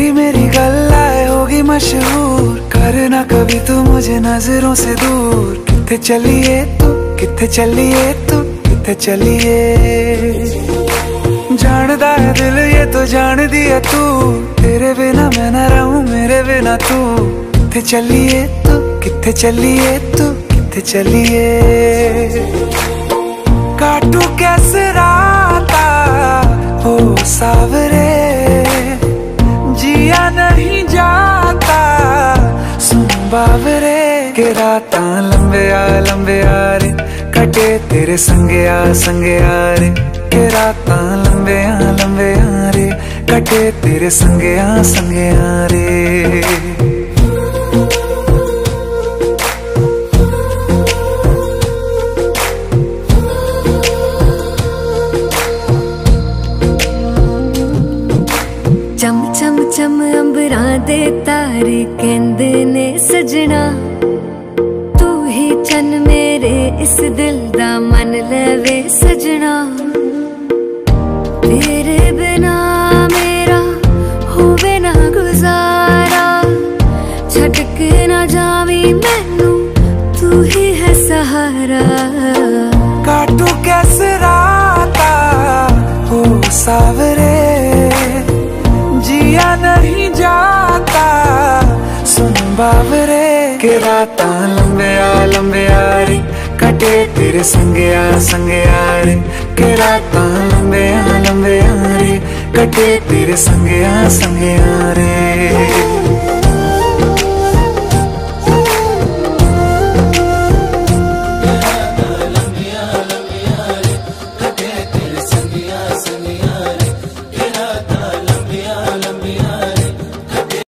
तेरी मेरी गल्लाए होगी मशहूर, करना कभी तू मुझे नजरों से दूर। किथे चलिए तू, किथे चलिए तू, किथे चलिए। जानदा है दिल ये तो जान दिया तू, तेरे बिना मैं ना रहूं मेरे बिना तू। किथे चलिए तू, किथे चलिए तू, किथे चलिए। काटू कैसे राता हो सावरे, जिया नहीं जाता सुन बावरे। के राता लंबे आ रे, कटे तेरे संगे आ रे। के राता लंबे आ रे, कटे तेरे संगे आ रे। चम चम चम अंबरां दे तारे कहंदे ने सजना, तू ही चन मेरे इस दिल दा मन लवे सजना। तेरे बिना मेरा होवे ना गुजारा, छड़ के ना जावी मैनू तू ही है सहारा। काटू कैसे राता हो सावरे, जिया नहीं जाता सुन बावरे। के राता लंबे आ रे, कटे तेरे संगे आ रे। के राता लंबे आ रे, कटे तेरे संगे आ रे।